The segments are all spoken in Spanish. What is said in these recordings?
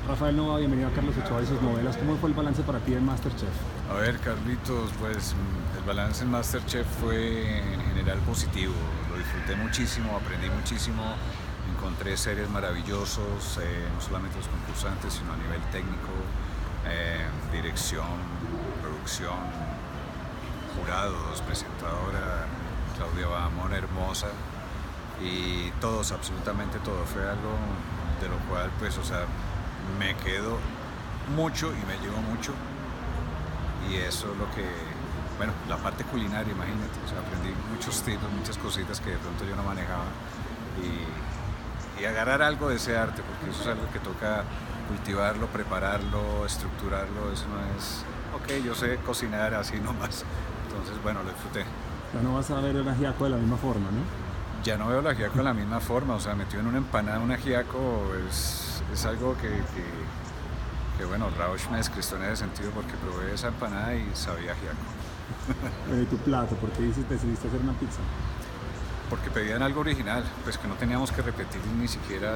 Rafael Nova, bienvenido a Carlos Ochoa y sus novelas. ¿Cómo fue el balance para ti en MasterChef? A ver, Carlitos, pues el balance en MasterChef fue en general positivo. Lo disfruté muchísimo, aprendí muchísimo, encontré seres maravillosos, no solamente los concursantes, sino a nivel técnico, dirección, producción, jurados, presentadora, Claudia Bahamón, hermosa, y todos, absolutamente todo. Fue algo de lo cual, pues, o sea, me quedo mucho y me llevo mucho. Y eso es lo que, bueno, la parte culinaria, imagínate, o sea, aprendí muchos tips, muchas cositas que de pronto yo no manejaba y agarrar algo de ese arte, porque eso es algo que toca cultivarlo, prepararlo, estructurarlo. Eso no es, ok, yo sé cocinar así nomás. Entonces, bueno, lo disfruté. Ya no vas a ver el ajiaco de la misma forma, ¿no? Ya no veo el ajiaco de la misma forma, o sea, metido en una empanada un ajiaco es algo que bueno, Rausch me descristó en ese sentido porque probé esa empanada y sabía ajiaco. ¿Y tu plato? ¿Por qué decidiste hacer una pizza? Porque pedían algo original, pues que no teníamos que repetir ni siquiera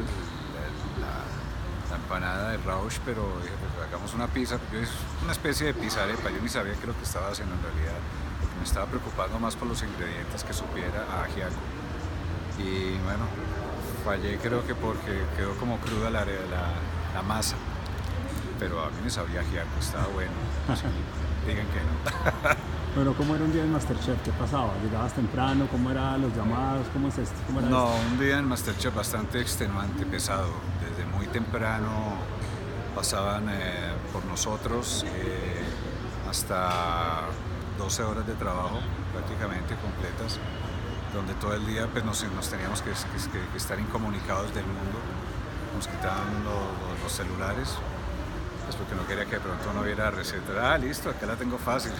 la empanada de Rausch, pero dije, pues hagamos una pizza. Yo hice una especie de pizza arepa, yo ni sabía qué es lo que estaba haciendo en realidad, porque me estaba preocupando más por los ingredientes que supiera a ajiaco. Y bueno, fallé creo que porque quedó como cruda la masa, pero a mí me sabía ajiaco, estaba bueno. Sí, digan que no. Bueno, ¿cómo era un día en MasterChef? ¿Qué pasaba? ¿Llegabas temprano? ¿Cómo eran los llamados? ¿Cómo es esto? ¿Cómo era No, esto? un día en MasterChef bastante extenuante, pesado. Desde muy temprano pasaban por nosotros hasta 12 horas de trabajo prácticamente completas, donde todo el día pues, nos teníamos que estar incomunicados del mundo. Nos quitaban los celulares, pues porque no quería que de pronto no viera receta. Ah, listo, acá la tengo fácil.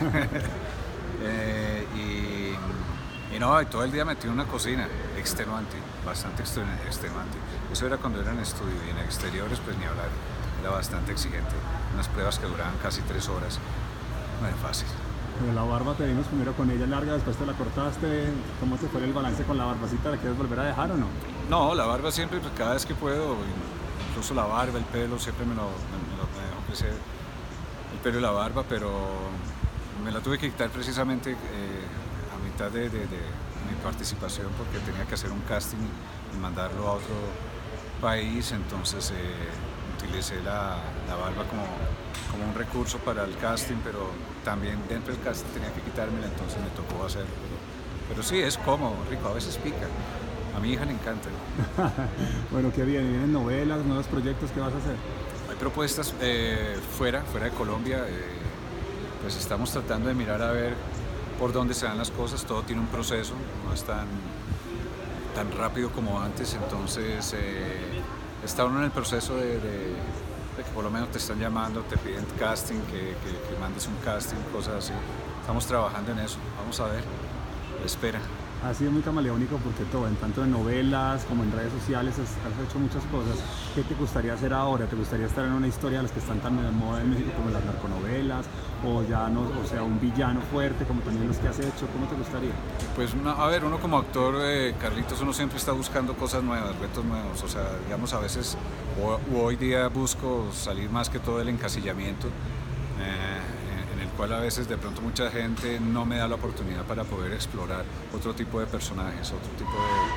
Y no, y todo el día metido en una cocina, extenuante, bastante extenuante. Eso era cuando era en estudio, y en exteriores pues ni hablar, era bastante exigente. Unas pruebas que duraban casi 3 horas, no era fácil. Pero la barba te vimos primero con ella larga, después te la cortaste. ¿Cómo se fue el balance con la barbacita? ¿La quieres volver a dejar o no? No, la barba siempre, pues, cada vez que puedo, incluso la barba, el pelo, siempre me dejo crecer el pelo y la barba, pero me la tuve que quitar precisamente a mitad de mi participación porque tenía que hacer un casting y mandarlo a otro país. Entonces utilicé la barba como un recurso para el casting, pero también dentro del casting tenía que quitármela, entonces me tocó hacerlo. Pero sí, es cómodo, rico, a veces pica. A mi hija le encanta. Bueno, qué bien. ¿Vienen novelas, nuevos proyectos? ¿Qué vas a hacer? Hay propuestas fuera de Colombia. Pues estamos tratando de mirar a ver por dónde se dan las cosas. Todo tiene un proceso, no es tan rápido como antes. Entonces está uno en el proceso de que por lo menos te están llamando, te piden casting, que mandes un casting, cosas así. Estamos trabajando en eso, vamos a ver, espera. Ha sido muy camaleónico porque todo, en tanto en novelas como en redes sociales, has hecho muchas cosas. ¿Qué te gustaría hacer ahora? ¿Te gustaría estar en una historia de las que están tan de moda en México como las narconovelas? ¿O ya no, o sea, un villano fuerte como también los que has hecho? ¿Cómo te gustaría? Pues a ver, uno como actor, Carlitos, uno siempre está buscando cosas nuevas, retos nuevos. O sea, digamos, a veces, hoy día busco salir más que todo del encasillamiento, en el cual a veces de pronto mucha gente no me da la oportunidad para poder explorar otro tipo de personajes, otro tipo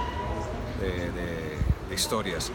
de historias.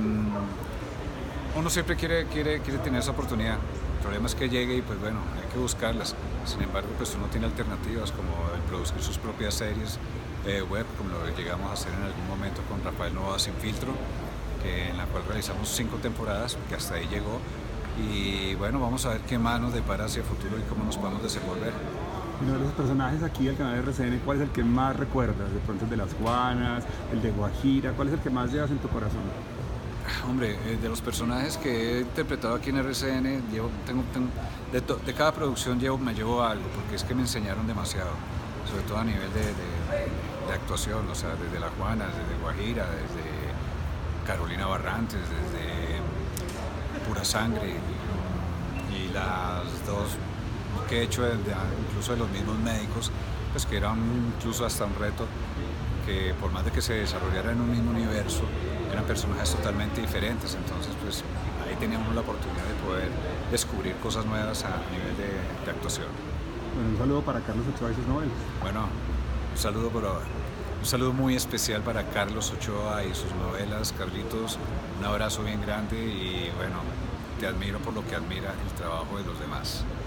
Uno siempre quiere tener esa oportunidad. El problema es que llegue y pues bueno, hay que buscarlas. Sin embargo, pues uno tiene alternativas como el producir sus propias series web, como lo llegamos a hacer en algún momento con Rafael Nova Sin Filtro, en la cual realizamos 5 temporadas, que hasta ahí llegó. Y bueno, vamos a ver qué más nos depara hacia el futuro y cómo nos podemos desenvolver. Uno de los personajes aquí del canal de RCN, ¿cuál es el que más recuerdas? De pronto el de Las Juanas, el de Guajira, ¿cuál es el que más llevas en tu corazón? Hombre, de los personajes que he interpretado aquí en RCN, de cada producción me llevo algo, porque es que me enseñaron demasiado, sobre todo a nivel de actuación, o sea, desde La Juana, desde Guajira, desde Carolina Barrantes, desde Pura Sangre, y las dos que he hecho incluso de los mismos médicos, pues que era incluso hasta un reto, que por más de que se desarrollara en un mismo universo, eran personajes totalmente diferentes. Entonces, pues ahí teníamos la oportunidad de poder descubrir cosas nuevas a nivel de actuación. Bueno, un saludo para Carlos Ochoa y sus novelas. Bueno, un saludo por ahora. Un saludo muy especial para Carlos Ochoa y sus novelas. Carlitos, un abrazo bien grande y bueno, te admiro por lo que admira el trabajo de los demás.